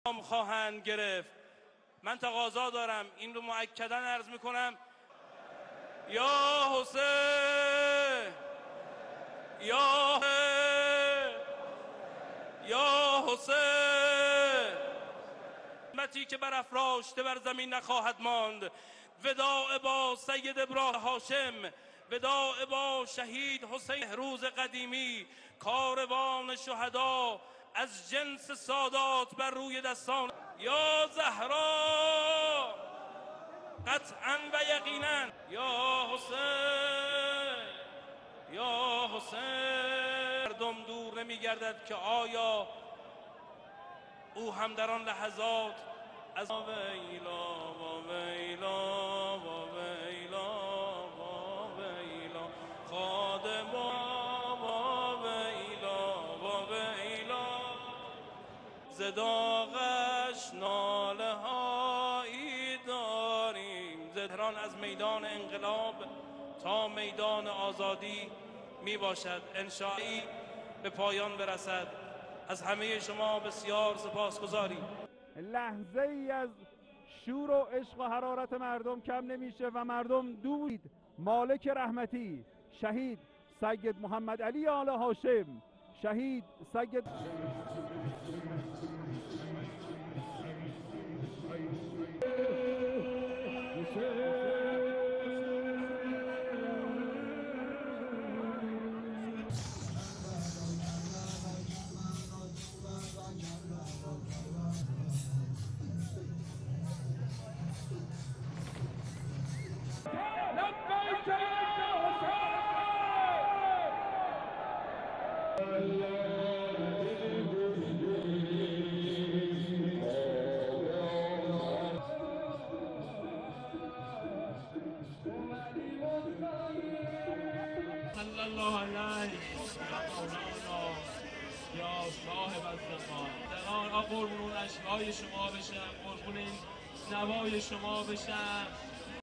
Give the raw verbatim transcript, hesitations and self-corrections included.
خواهند گرفت. من تقاضا دارم، این رو مؤکداً عرض میکنم، یا حسین یا حسین یا حسین، امتی که برافراشته بر زمین نخواهد ماند. وداع با سید ابراهیم هاشم، وداع با شهید حسین. روز قدیمی کاروان شهدا از جنس سادات بر روی دستان. یا زهرا قطعا و یقینا، یا حسین یا حسین. مردم دور نمی گردد که آیا او هم در آن لحظات از ویلا و ویلا و ویلا و ویلا خادم و ویلا و ویلا زداغش ناله هایی داریم. تهران از میدان انقلاب تا میدان آزادی می باشد، انشاءالله به پایان برسد. از همه شما بسیار سپاسگزاریم. لحظه ای از شور و عشق و حرارت مردم کم نمیشه و مردم دود مالک رحمتی، شهید سید محمد علی آل هاشم، شهید سید صلی الله علیه یا صاحب الزمان. تهران قربون اون اشکای شما بشم، قربون این نوای شما بشم.